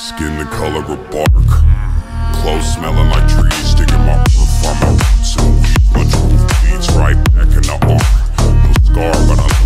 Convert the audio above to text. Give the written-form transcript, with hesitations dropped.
Skin the color of bark, clothes smelling like trees, digging my earth from my roots and weed, bunch of beats right back in the arm. No scar, but I